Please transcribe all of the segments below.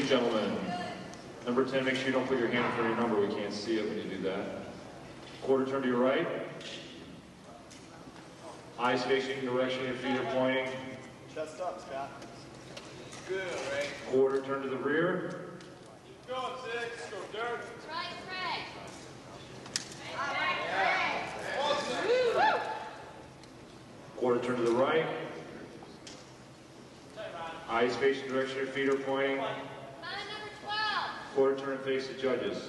and gentlemen. Number 10, make sure you don't put your hand in front of your number. We can't see it when you do that. Quarter turn to your right. Eyes facing the direction your feet are pointing. Chest up, Scott. Good, right? Quarter turn to the rear. Keep going, 6. Go dirt. Right, Craig. Quarter turn to the right. Eyes facing the direction your feet are pointing. Line number 12. Quarter turn and face the judges.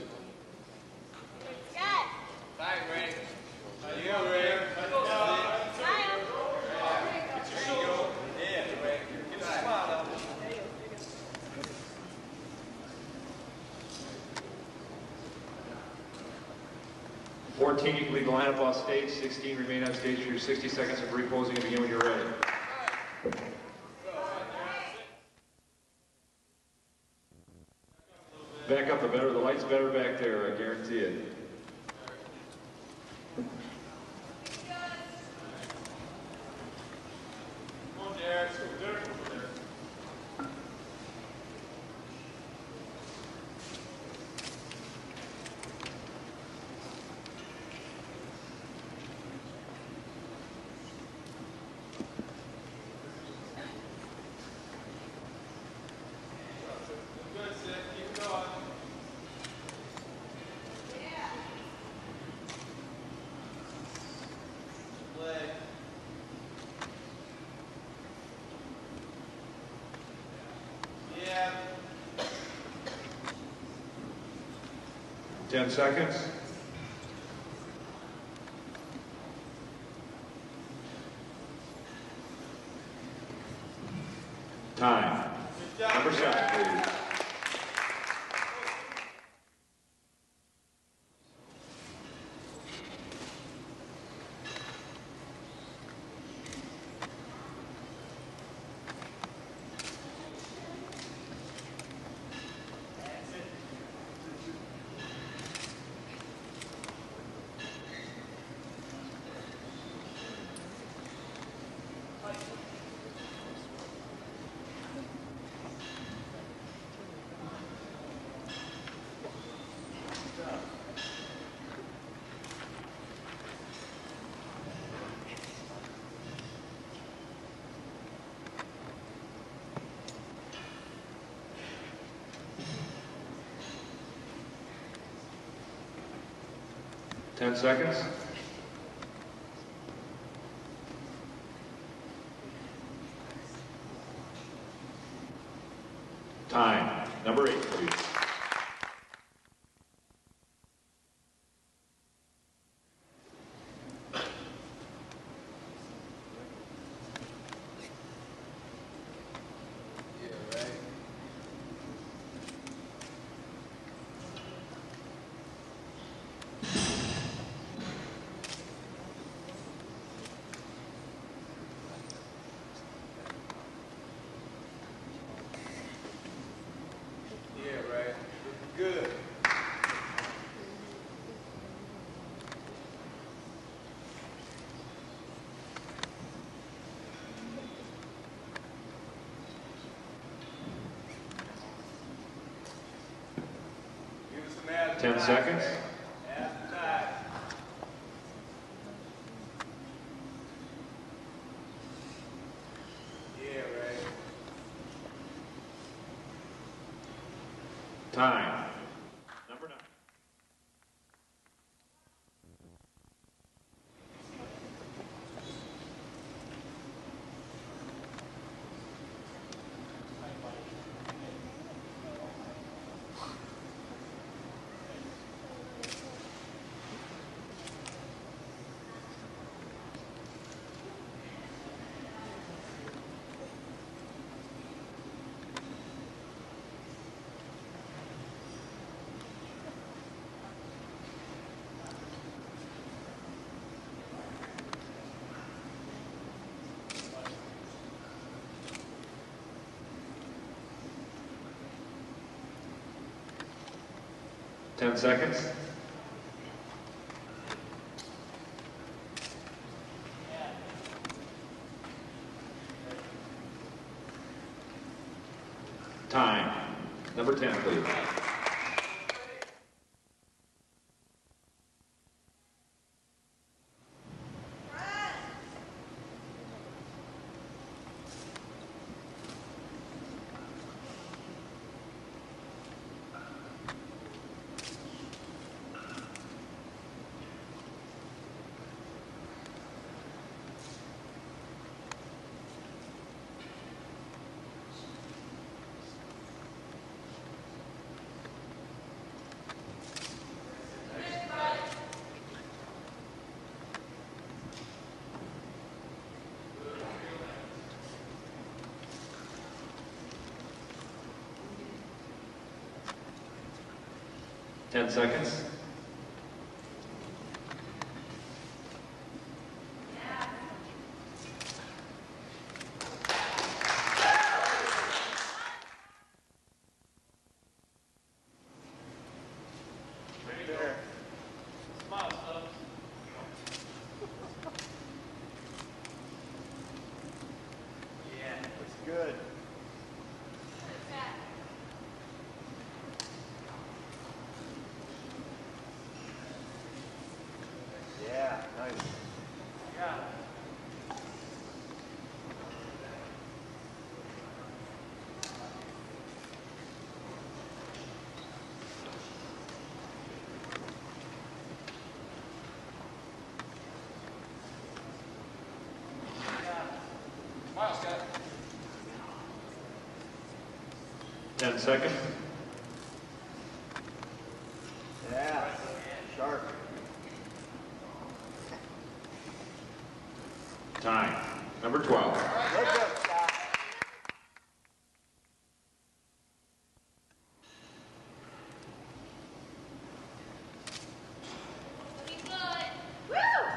Yes. Back, Ray. You go, Ray. Yeah, Ray. Get a spot up. $14, you can leave the line up off stage. $16, remain on stage for your 60 seconds of reposing and begin when you're ready. Back up, the light's better back there, I guarantee it. Come on, Jared. Go dirt. Good, Sid. Keep going. Leg. Yeah. 10 seconds. Time. Good job. Number 7, please. Ten seconds. Time. Number 8, please. Yeah, right. Yeah, right. Good. Give us some abs. 10 seconds. Abs back. Yeah, right. Time. Number 9. Ten seconds. Time. Number 10, please. Ten seconds. There. Smile, Stubbs. Yeah, looks good. Yeah, nice. Yeah. Smile, Scott. 10 seconds. Yeah, sharp. Time. Number 12. Good job, Scott. Looking good. Woo!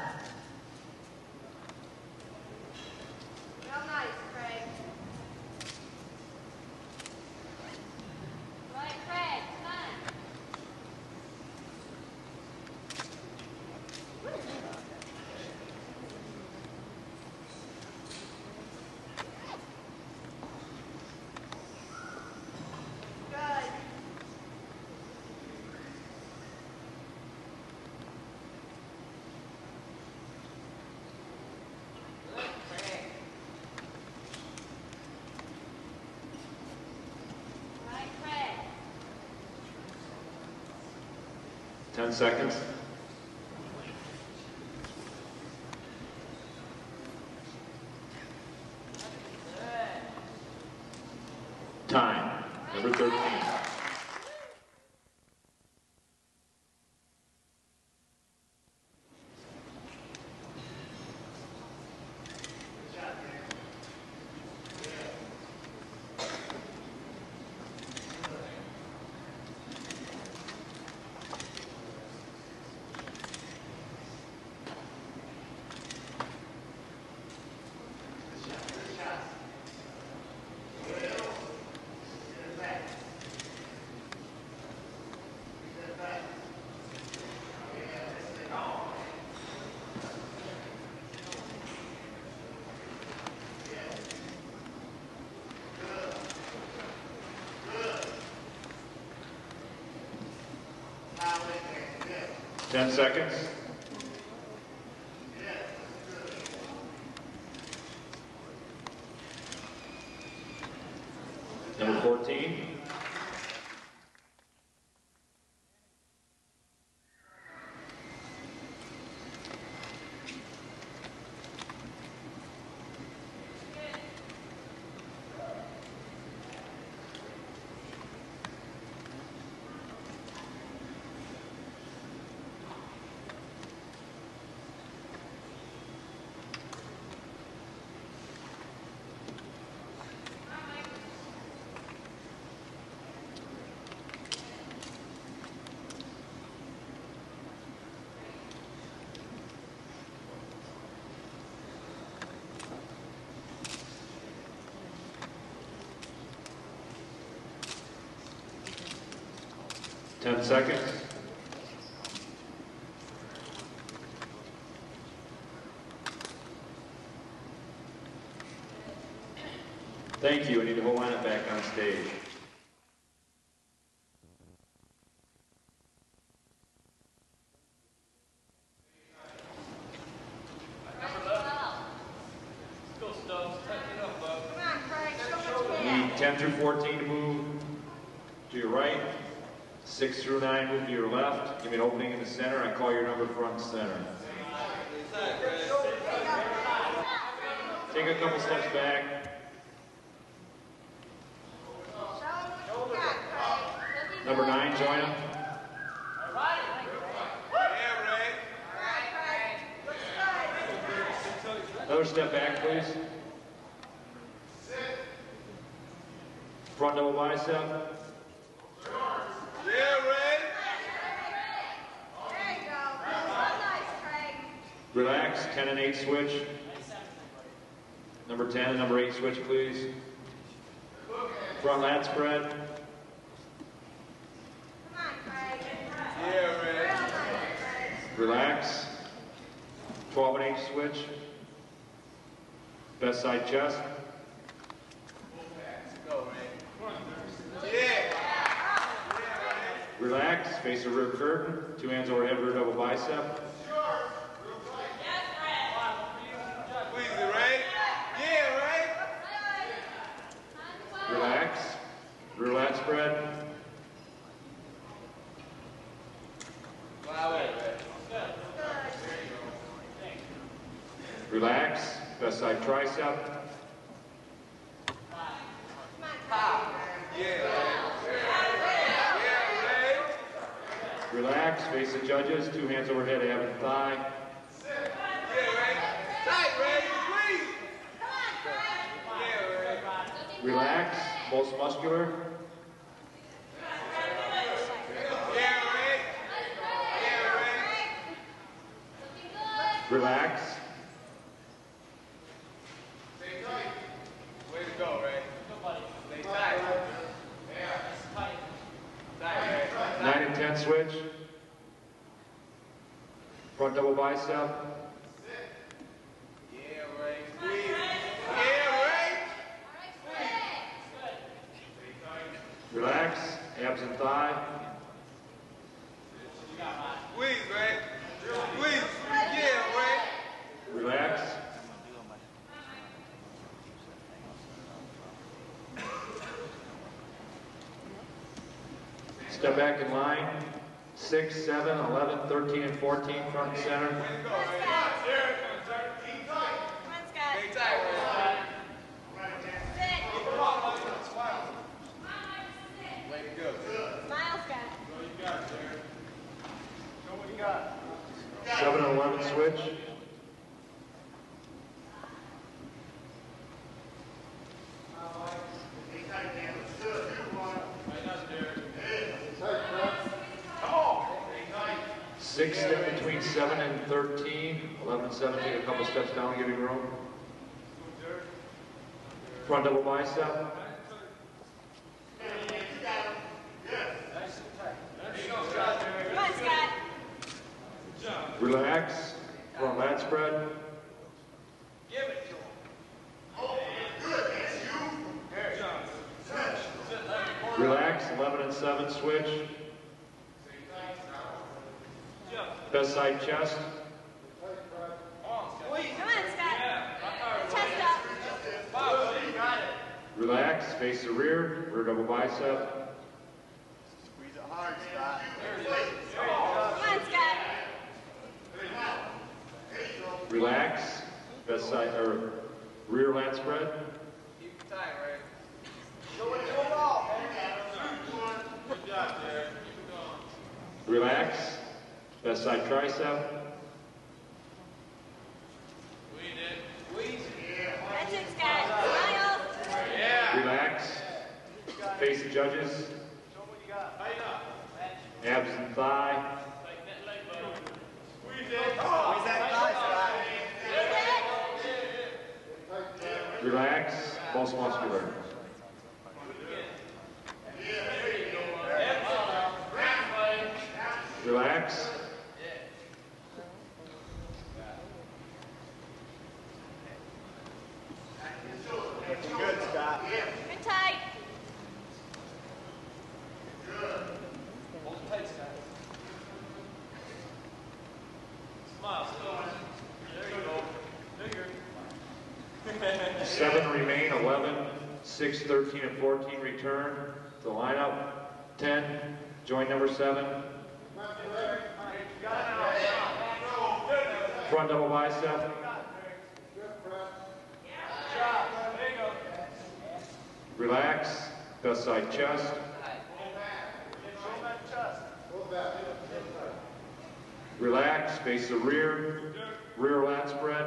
Real nice, Craig. Right, Craig, come on. Good. Good, Craig. Right, Craig. 10 seconds. Time. Number 13. Ten seconds. Number 14. Ten seconds. Thank you. I need the whole lineup back on stage. 10 through 14 to move to your right. 6 through 9 move to your left. Give me an opening in the center. I call your number front and center. Take a couple steps back. Number 9, join him. Another step back, please. Front double bicep. Yeah, Ray. There you go. Nice, Craig. Relax, 10 and 8 switch. Number 10 and number 8 switch, please. Front lat spread. Come on, Craig. Yeah, Ray. Real nice, Craig. Relax. 12 and 8 switch. Best side chest. Go, Ray. Yeah. Relax, face the rear curtain. 2 hands overhead, rear double bicep. Squeeze it, Ray. Yeah, Ray. Relax. Rear lat spread. Wow, Ray. Relax. Best side tricep. Come on, Yeah, Ray. Relax, face the judges. 2 hands overhead, ab and thigh. Yeah, Ray. Tight, Ray. Squeeze. Yeah, Ray. Relax, most muscular. Yeah, Ray. Yeah, Ray. Relax. Way to go, Ray. Stay tight. Tight, Ray. 9 and 10 switch. Front double bicep. Yeah, Ray. Squeeze. Yeah, Ray. Relax, abs and thigh. Squeeze, Ray. Squeeze. Yeah, Ray. Relax. Step back in line. 6, 7, 11, 13, and 14, front and center. Way to go, Ray. Come on, Scott. Stay tight, Ray. Sit. Way to go. Smile, Scott. 7 and 11 switch. Six step between 7 and 13, 11 and 17, a couple steps down, giving room. Front double bicep. Come on, Scott. Relax. Front lat spread. Relax. 11 and 7 switch. Best side chest. Come on, Scott. Chest up. Relax. Face the rear. Rear double bicep. Squeeze it hard, Scott. Come on, Scott. Relax. Best side or rear lat spread. Keep it tight, Ray. Relax. Best side tricep. That's it, Scott. Smile. Relax. Face the judges. Abs and thigh. Relax. Most muscular. Relax. Good, Scott. Good tight. Hold it tight, Scott. Smile, There you go. Bigger. 7 remain, 11, 6, 13, and 14 return to the lineup. 10, join number 7. Front double bicep. Relax, best side chest. Relax, face the rear, rear lat spread.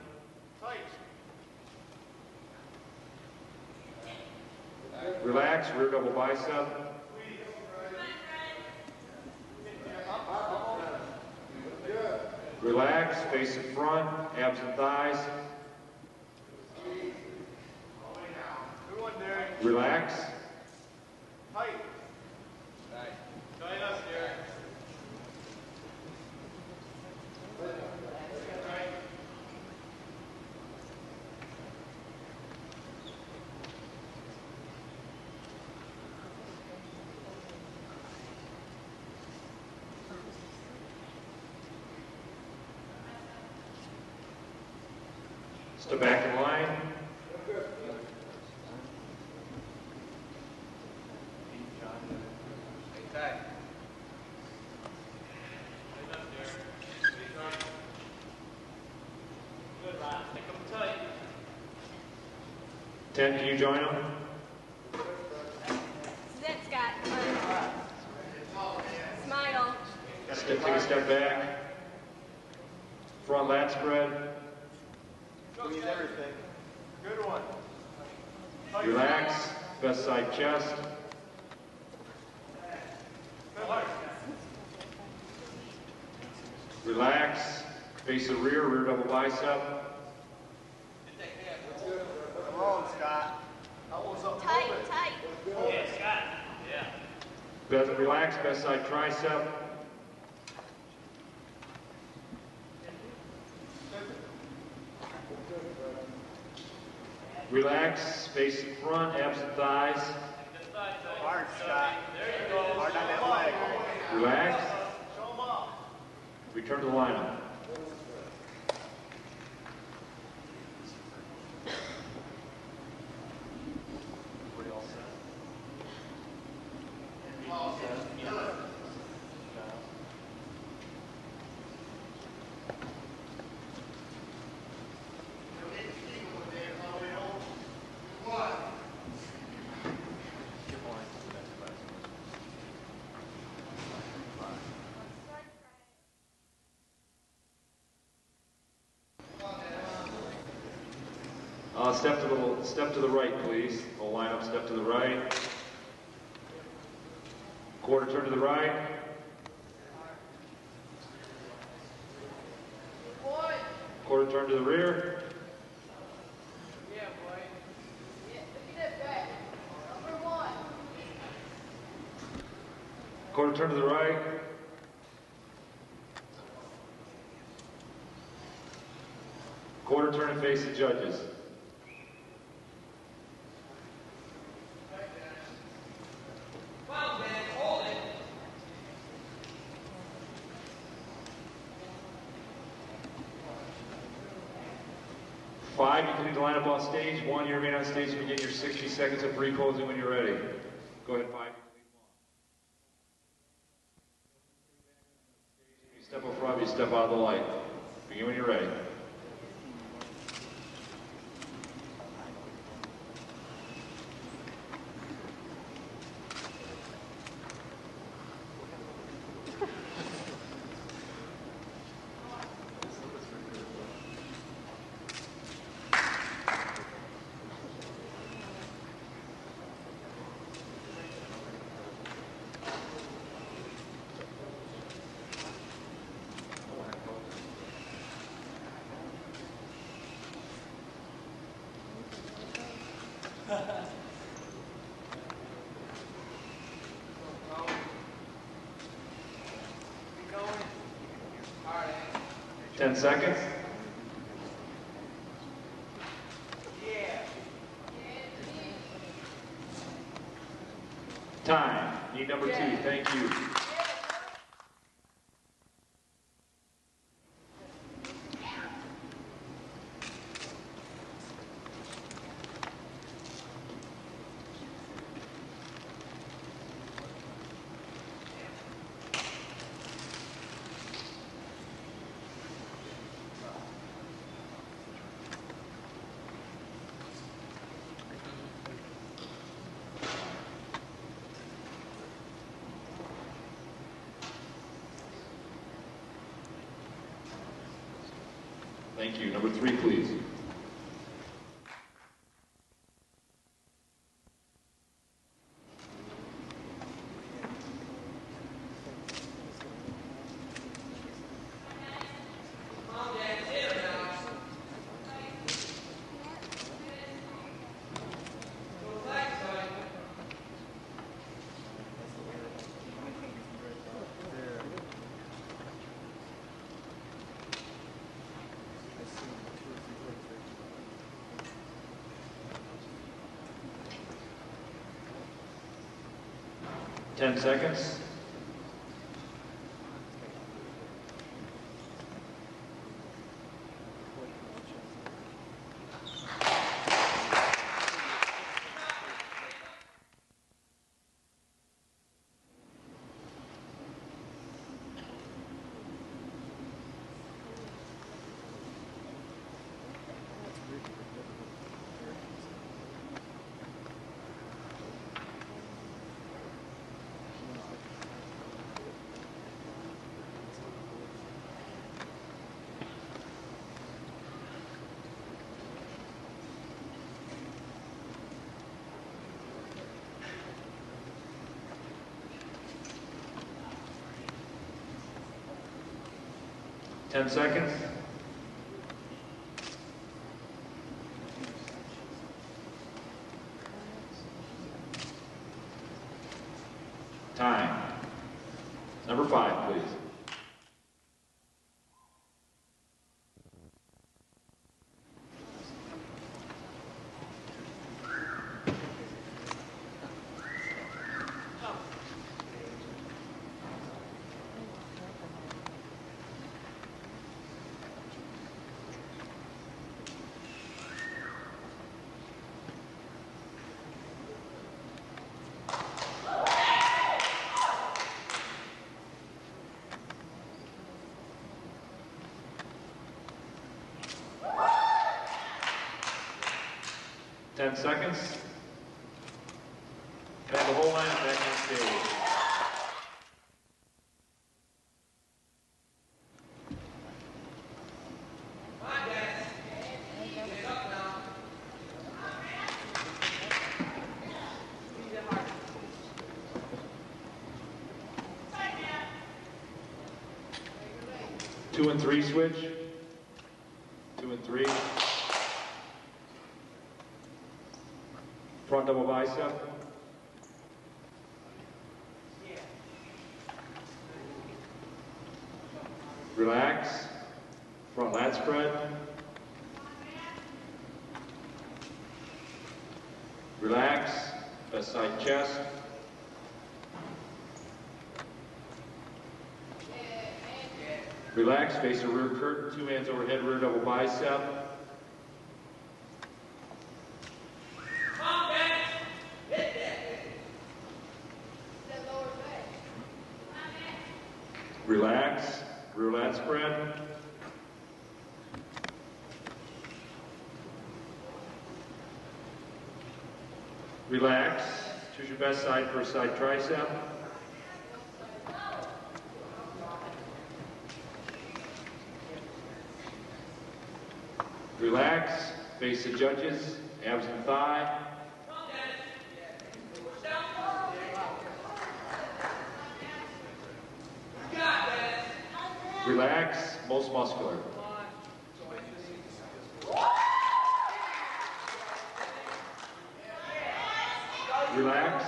Relax, rear double bicep. Relax, face in front, abs and thighs. Relax. Step back in line. Tight. 10, can you join them? Sit, Scott. Smile. Take a step back. Front lat spread. Squeeze everything. Good one. Relax, best side chest. Relax, face the rear, rear double bicep. Come on, Scott. Elbows up. Tight, tight. Yeah, Scott. Yeah. Relax, best side tricep. Relax, face in front, abs and thighs. Hard, Scott. There you go. Hard on that leg. Relax. Return to the lineup. Step to the right, please. We'll line up, step to the right. Quarter turn to the right. Quarter turn to the rear. Yeah, boy. Look at that back. Number 1. Quarter turn to the right. Quarter turn and face the judges. Five, you can leave the lineup on stage. 1, you remain on stage and begin your 60 seconds of pre-posing when you're ready. Go ahead, 5. You step up front, you step out of the light. Begin when you're ready. Keep going. Hard, eh? 10 seconds. Yeah. Time. Need number 2. Thank you. Thank you. Number 3, please. Ten seconds. Ten seconds. Time. Number 5, please. Ten seconds. And the whole line back on stage. Two and three switch. 2 and 3. Front double bicep. Relax. Front lat spread. Relax. Best side chest. Relax. Face a rear curtain. 2 hands overhead. Rear double bicep. Relax, rear lat spread. Relax, choose your best side for a side tricep. Relax, face the judges, abs and thigh. Relax, most muscular. Relax.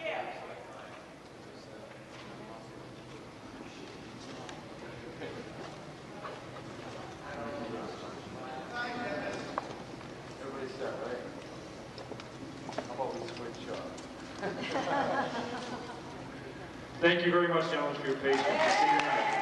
Everybody's set, right? How about we switch up? Thank you very much, gentlemen, for your patience. See you tonight.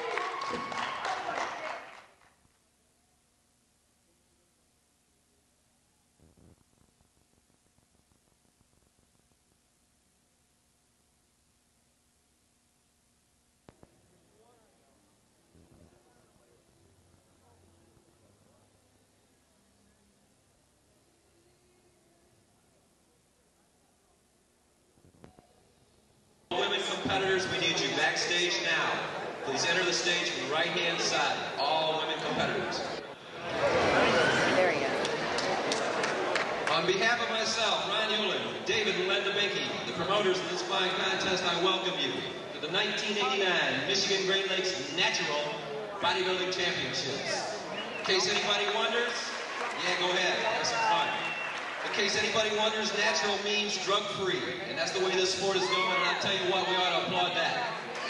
Women competitors, we need you backstage now. Please enter the stage from the right-hand side. All women competitors. On behalf of myself, Ron Hewlin, David and Linda Binky, the promoters of this fine contest, I welcome you to the 1989 Michigan Great Lakes Natural Bodybuilding Championships. In case anybody wonders, yeah, go ahead, have some fun. In case anybody wonders, natural means drug-free, and that's the way this sport is going, and I'll tell you what, we ought to applaud that.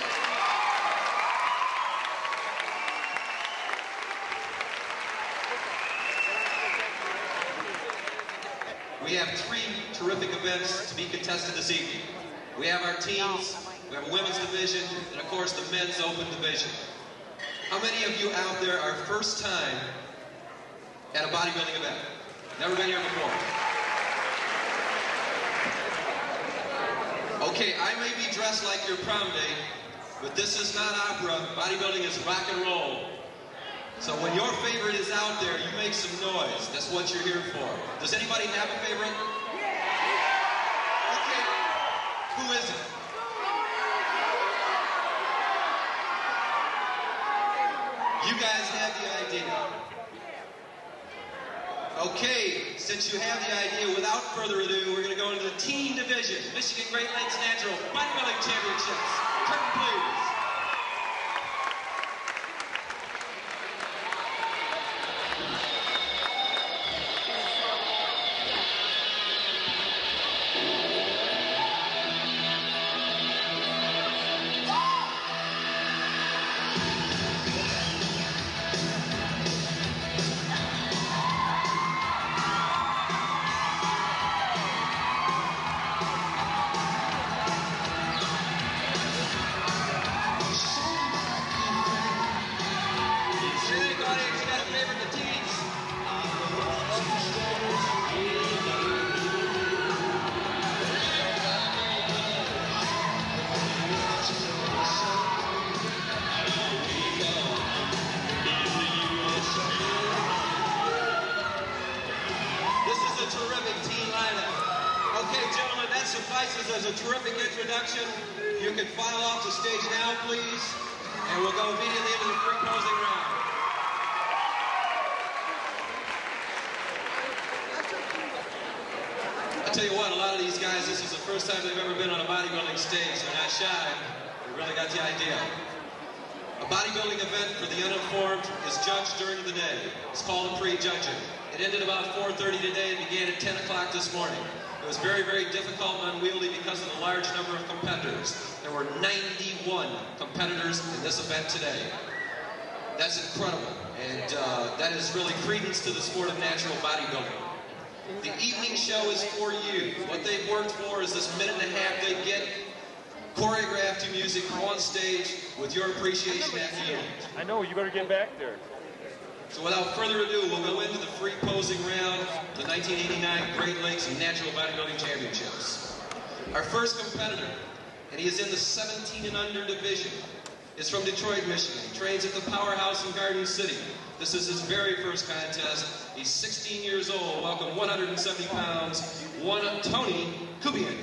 We have 3 terrific events to be contested this evening. We have our teams, we have a women's division, and of course the men's open division. How many of you out there are first time at a bodybuilding event? Never been here before. Okay, I may be dressed like your prom date, but this is not opera. Bodybuilding is rock and roll. So when your favorite is out there, you make some noise. That's what you're here for. Does anybody have a favorite? Okay. Who is it? You guys have the idea. Okay, since you have the idea, without further ado, we're going to go into the teen division, Michigan Great Lakes Natural Bodybuilding Championships. Curtain, please. Suffices as a terrific introduction. You can file off the stage now, please, and we'll go immediately into the free posing round. I'll tell you what, a lot of these guys, this is the first time they've ever been on a bodybuilding stage. They're not shy. They really got the idea. A bodybuilding event for the uninformed is judged during the day. It's called a prejudging. It ended about 4:30 today and began at 10 o'clock this morning. It was very, very difficult and unwieldy because of the large number of competitors. There were 91 competitors in this event today. That's incredible, and that is really credence to the sport of natural bodybuilding. The evening show is for you. What they've worked for is this minute and a half they get choreographed to music on stage with your appreciation at the end. I know, you better get back there. So without further ado, we'll go into the free posing round, the 1989 Great Lakes Natural Bodybuilding Championships. Our first competitor, and he is in the 17 and under division, is from Detroit, Michigan. He trains at the Powerhouse in Garden City. This is his very first contest. He's 16 years old, welcome 170 pounds, Tony Kubian.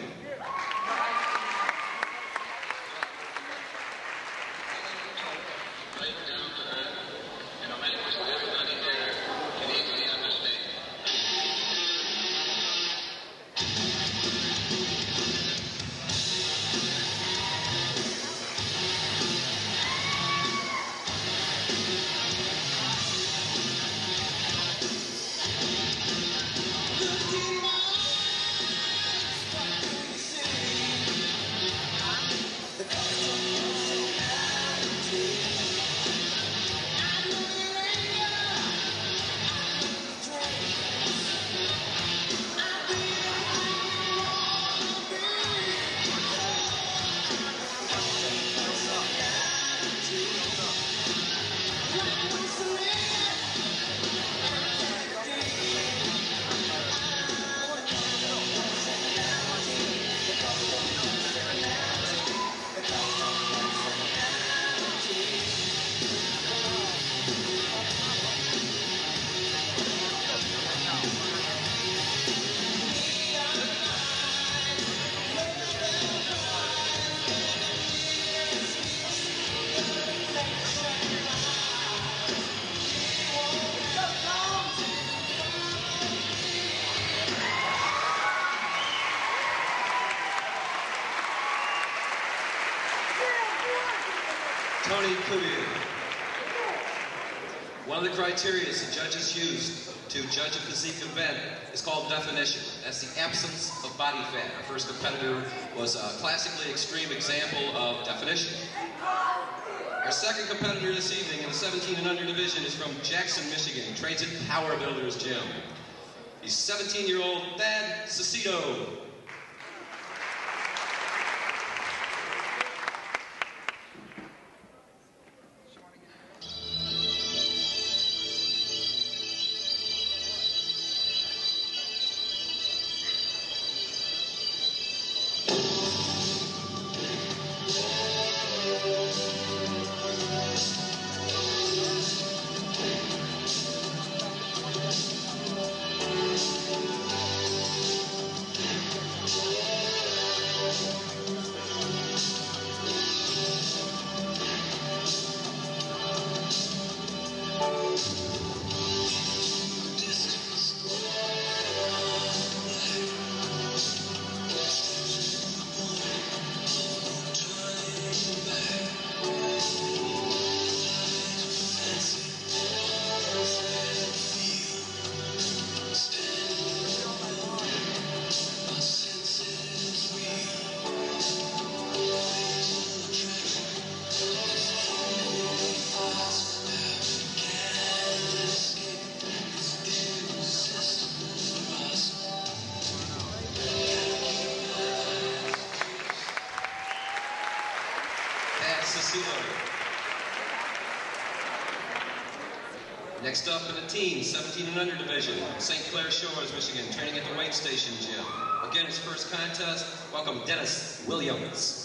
Serbian. One of the criteria the judges use to judge a physique event is called definition. That's the absence of body fat. Our first competitor was a classically extreme example of definition. Our second competitor this evening in the 17 and under division is from Jackson, Michigan. He trains at Power Builders Gym. He's 17-year-old Thad Cicito. Next up in the teens, 17 and under division, St. Clair Shores, Michigan, training at the Weight Station Gym. Again, his first contest. Welcome, Dennis Williams.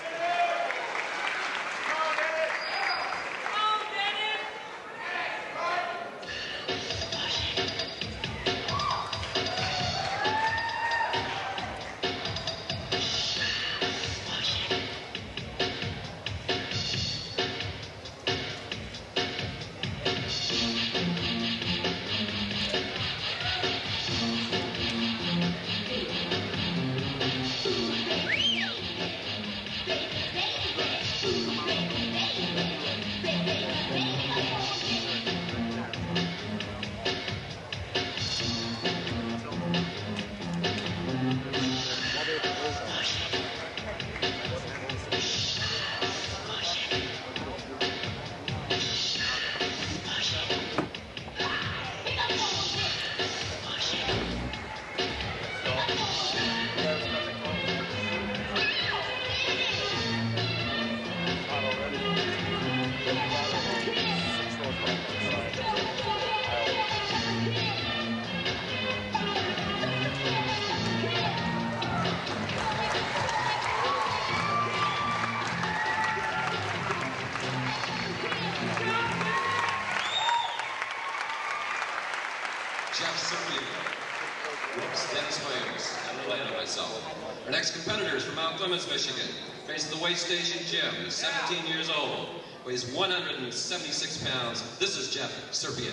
Our next competitor is from Mount Clemens, Michigan. Trains at the Weight Station Gym. He's 17 years old. Weighs 176 pounds. This is Jeff Serbian.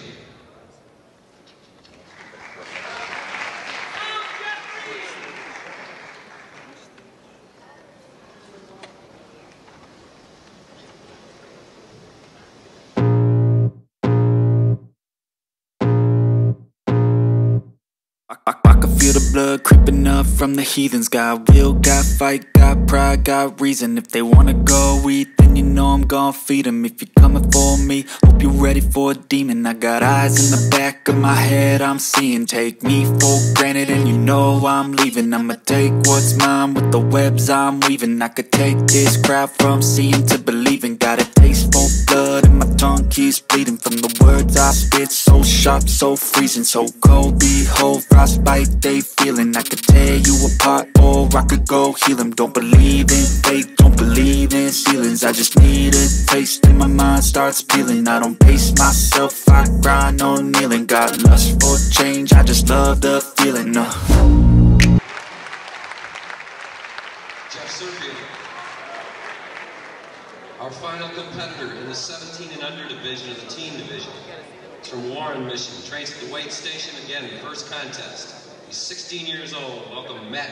I can feel the blood creeping up from the heathens. Got will, got fight, got pride, got reason. If they wanna go eat, then you know I'm gon' feed them. If you're coming for me, hope you're ready for a demon. I got eyes in the back of my head, I'm seeing. Take me for granted and you know I'm leaving. I'ma take what's mine with the webs I'm weaving. I could take this crowd from seeing to believing. Got a taste for blood and my tongue keeps bleeding. From the words I spit, so sharp, so freezing, so cold. Behold, frostbite they feeling. I could tear you apart or I could go heal them. Don't believe in fate, don't believe in ceilings. I just need a taste and my mind starts peeling. I don't pace myself, I grind on kneeling. Got lust for change, I just love the feeling. Jeff Serbian. Our final competitor in the 17 and under division of the teen division. He's from Warren, Michigan. Trains at the Weight Station again, first contest. He's 16 years old. Welcome, Matt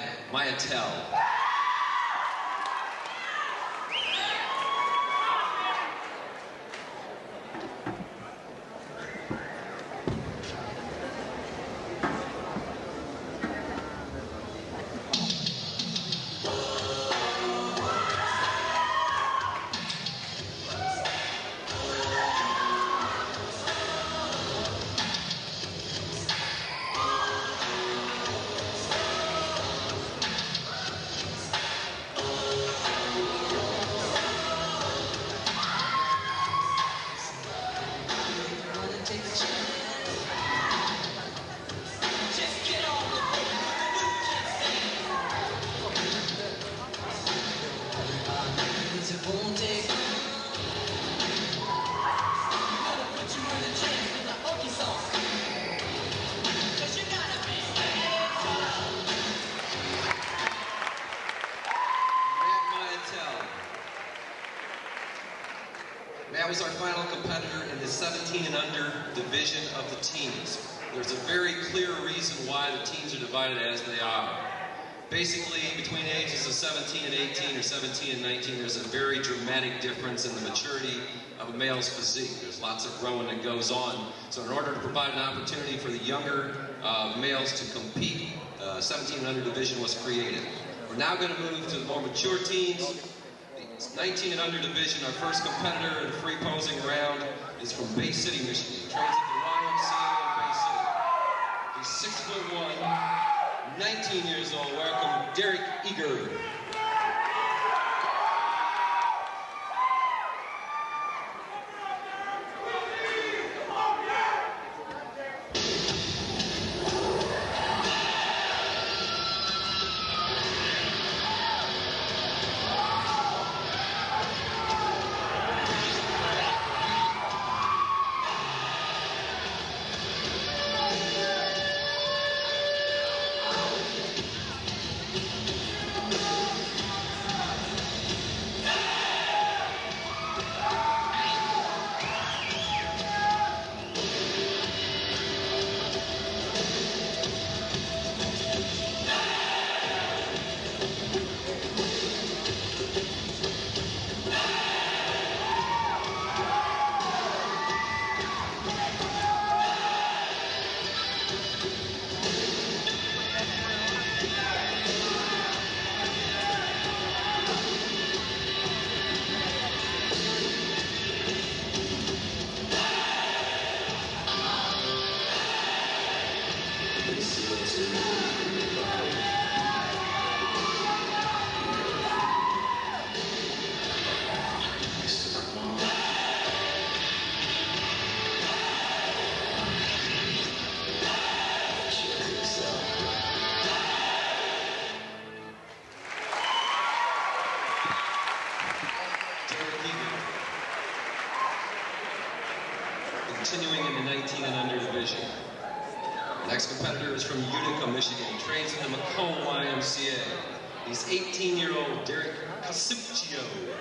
Mayatel. 17 and under division of the teens. There's a very clear reason why the teens are divided as they are. Basically, between ages of 17 and 18 or 17 and 19, there's a very dramatic difference in the maturity of a male's physique. There's lots of growing that goes on. So in order to provide an opportunity for the younger males to compete, 17 and under division was created. We're now going to move to the more mature teens. The 19 and under division, our first competitor in the free posing round is from Bay City, Michigan. He trains at the YMCA in Bay City. He's 6'1", 19 years old. Welcome, Derek Eager. Continuing in the 19 and under division. The next competitor is from Utica, Michigan. He trains in the Macomb YMCA. He's 18-year-old Derek Casuccio.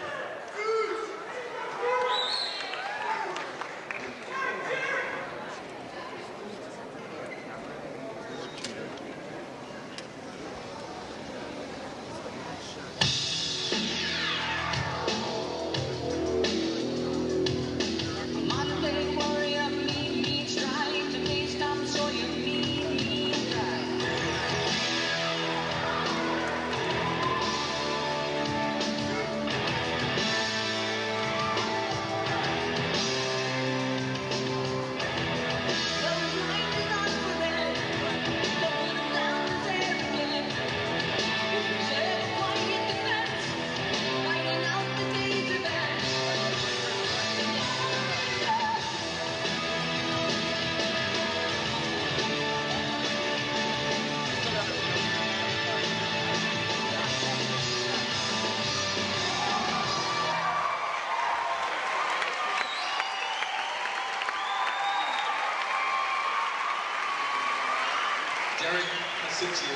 Derek Casuccio.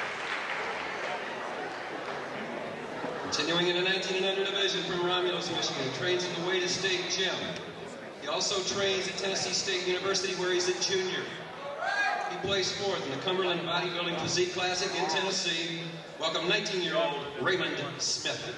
Continuing in the 19 and under division from Romulus, Michigan, he trains in the Wayne State Gym. He also trains at Tennessee State University, where he's a junior. He placed fourth in the Cumberland Bodybuilding Physique Classic in Tennessee. Welcome 19-year-old Raymond Smith.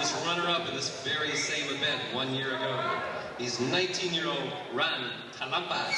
was runner-up in this very same event 1 year ago. He's 19-year-old Ran Talampas.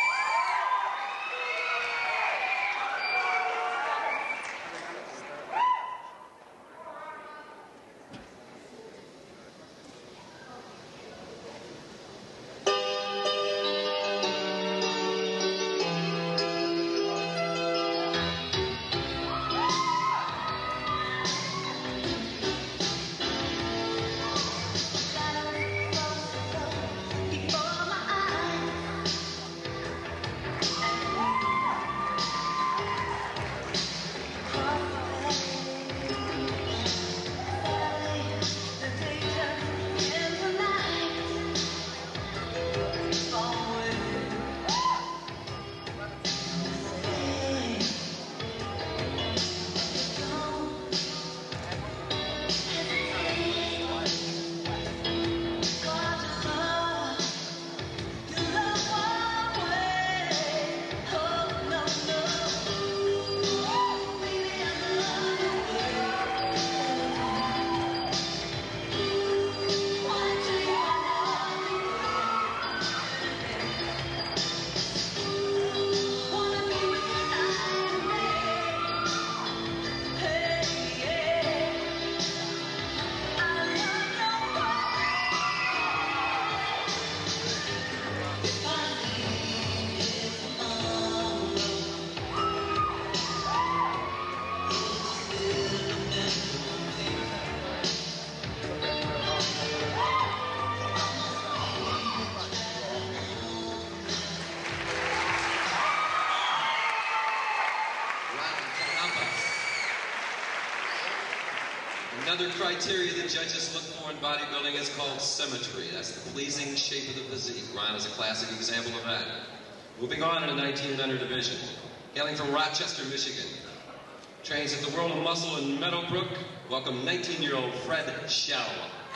Another criteria that judges look for in bodybuilding is called symmetry. That's the pleasing shape of the physique. Ryan is a classic example of that. Moving on in the 19 and under division. Hailing from Rochester, Michigan. Trains at the World of Muscle in Meadowbrook. Welcome 19-year-old Fred Schell.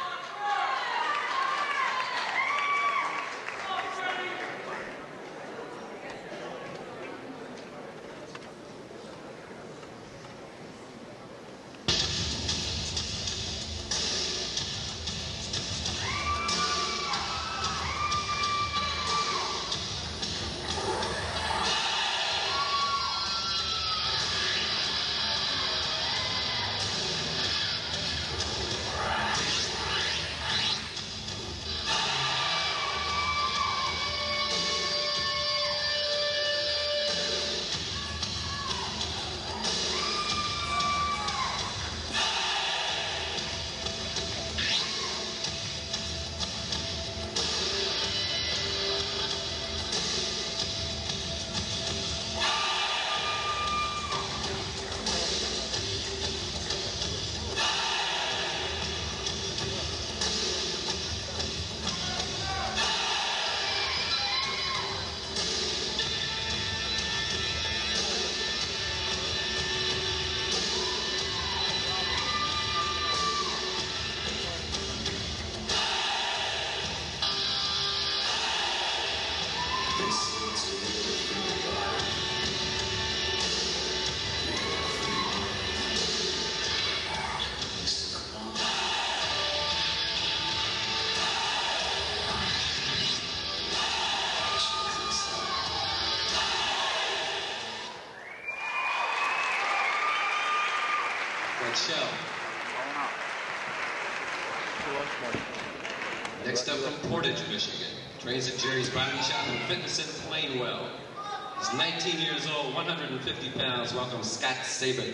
Next up from Portage, Michigan. Trains at Jerry's Body Shop and Fitness in Plainwell. He's 19 years old, 150 pounds. Welcome, Scott Saban.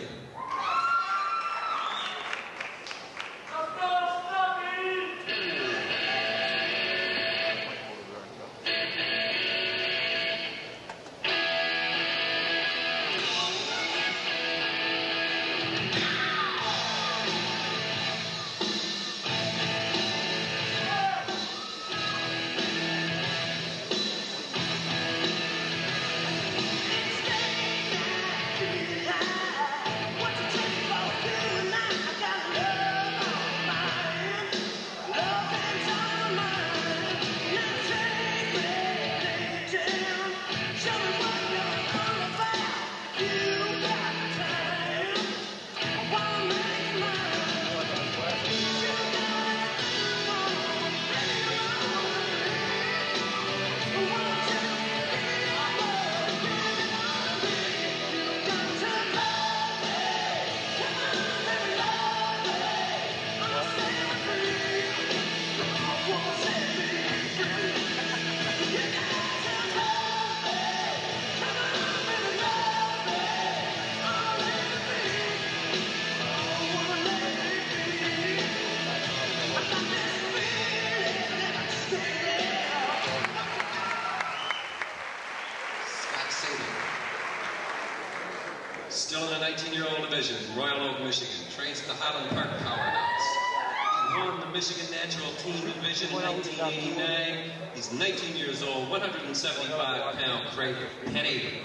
Division from Royal Oak, Michigan. Trains at the Highland Park Powerhouse. He won the Michigan Natural Team Division in 1989. He's 19 years old, 175-pound crate, Kenny.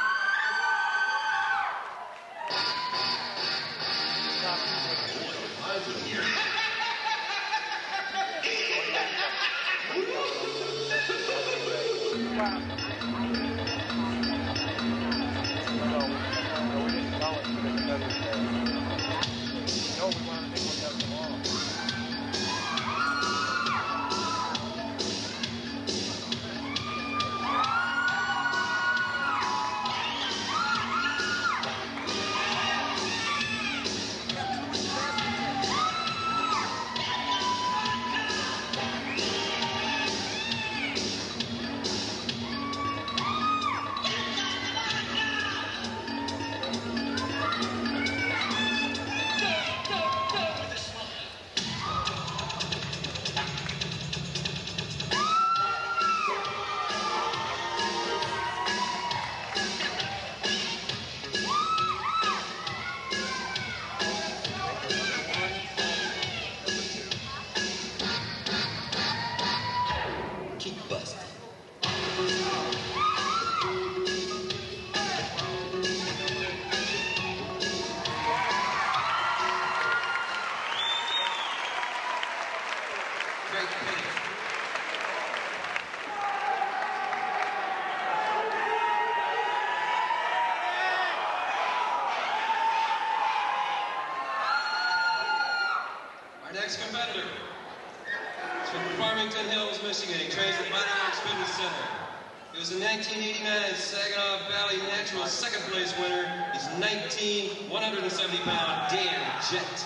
Next competitor is from Farmington Hills, Michigan. He trains at Bodybuilding Fitness Center. He was a 1989 Saginaw Valley Natural second place winner. He's 19, 170-pound Dan Jett.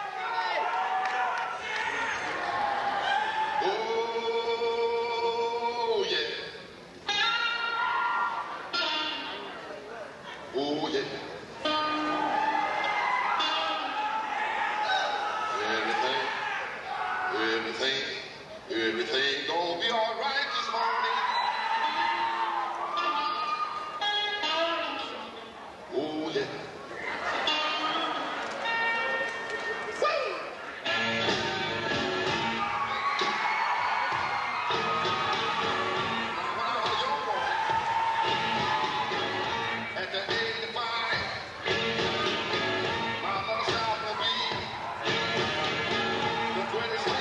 Oh, yeah. Oh, yeah. Everything gonna be all right this morning. Oh, yeah. Woo! At the 85, my mother shall be the 23.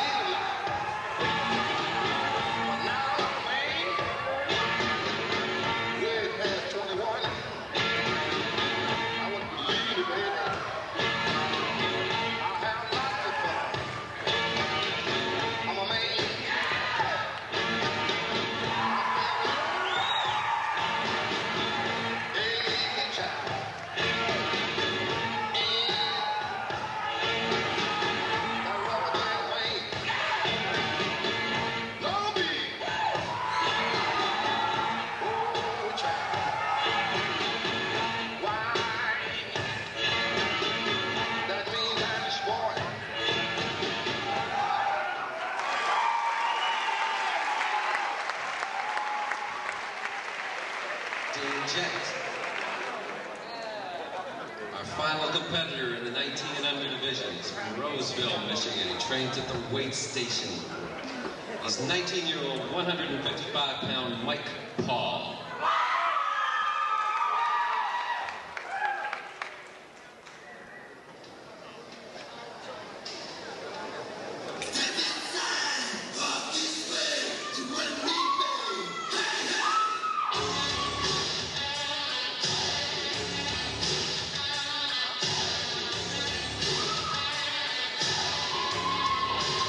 Our final competitor in the 19 and under divisions from Roseville, Michigan. He trains at the weight station. He's 19-year-old, 155-pound Mike Paul.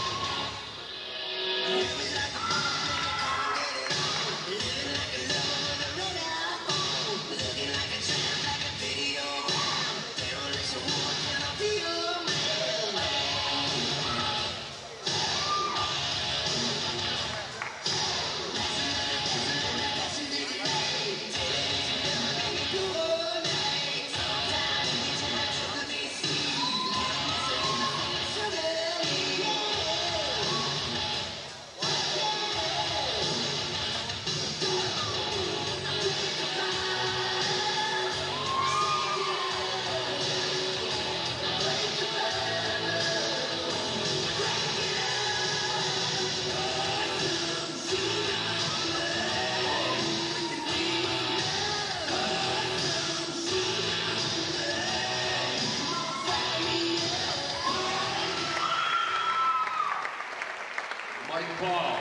Living like a Mike Paul.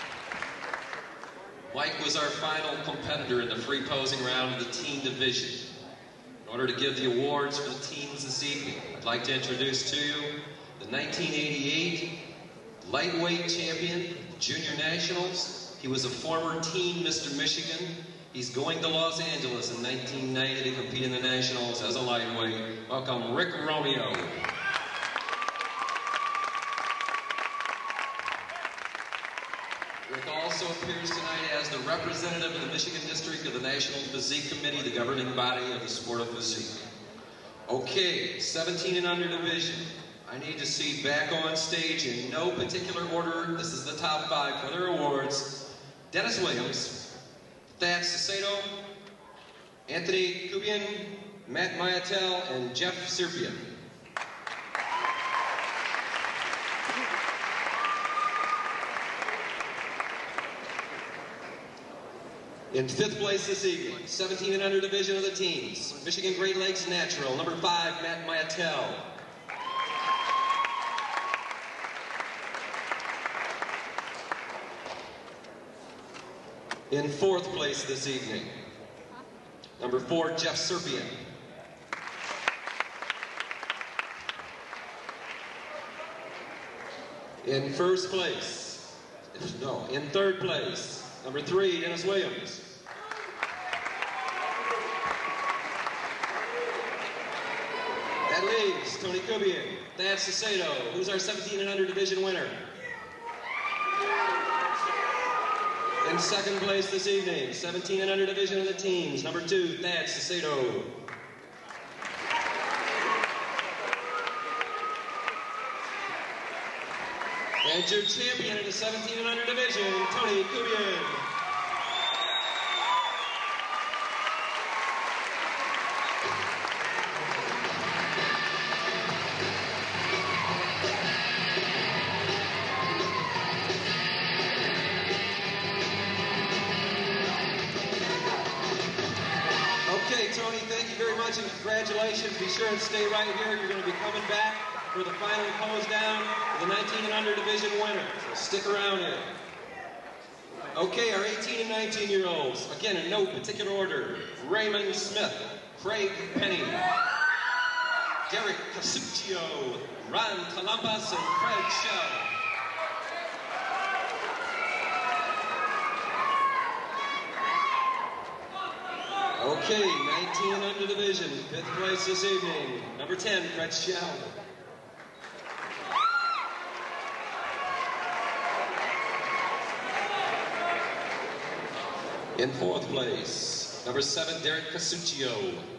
Mike was our final competitor in the free posing round of the teen division. In order to give the awards for the teams this evening, I'd like to introduce to you the 1988 lightweight champion, Junior Nationals. He was a former teen Mr. Michigan. He's going to Los Angeles in 1990 to compete in the Nationals as a lightweight. Welcome, Rick Romeo. Rick also appears tonight as the representative of the Michigan District of the National Physique Committee, the governing body of the sport of physique. Okay, 17 and under division. I need to see back on stage in no particular order. This is the top 5 for their awards. Dennis Williams, Thad Cicedo, Anthony Kubian, Matt Mayatel, and Jeff Serpian. In 5th place this evening, 17 and under division of the teams, Michigan Great Lakes Natural, number 5, Matt Mayatel. In 4th place this evening, number 4, Jeff Serpian. In 1st place, no, in 3rd place, number 3, Dennis Williams. That leaves Tony Kubian, Thad Cicedo, who's our 17 and under division winner. In 2nd place this evening, 17 and under division of the teams, number 2, Thad Cicedo. And your champion in the 17 and under division, Tony Kubian. Okay, Tony, thank you very much and congratulations. Be sure and stay right here. You're going to be coming back for the final close down of the 19 and under division winner. So stick around here. Okay, our 18 and 19-year-olds, again in no particular order. Raymond Smith, Craig Penny, Derek Casuccio, Ron Talampas, and Fred Shell. Okay, 19 and under division, 5th place this evening. Number 10, Fred Shell. In 4th place, number 7, Derek Casuccio.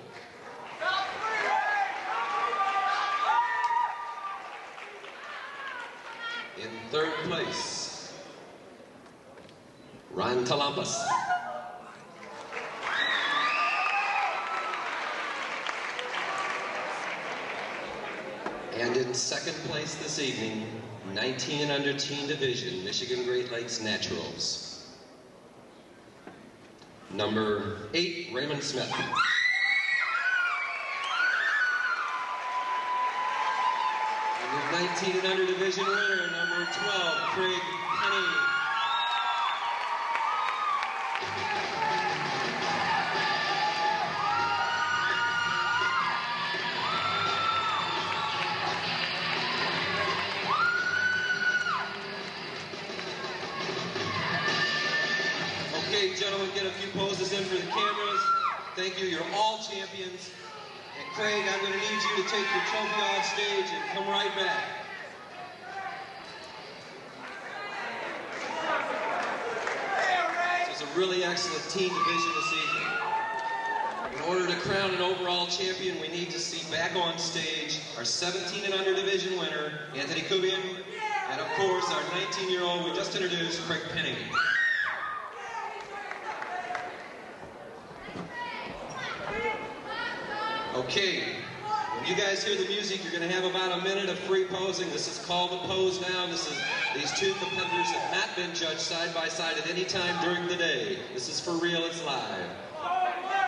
In 3rd place, Ron Talampas. And in 2nd place this evening, 19 and under teen division, Michigan Great Lakes Naturals. Number 8, Raymond Smith. And your 19 and under division winner, number 12, Craig Penny. Okay, gentlemen, get a few poses in for the cameras. Thank you, you're all champions. And Craig, I'm going to need you to take your trophy off stage and come right back. This is a really excellent team division this evening. In order to crown an overall champion, we need to see back on stage our 17 and under division winner, Anthony Kubian, and of course our 19-year-old we just introduced, Craig Penny. Okay, when you guys hear the music, you're going to have about a minute of free posing. This is called the pose down. These two competitors have not been judged side by side at any time during the day. This is for real, it's live.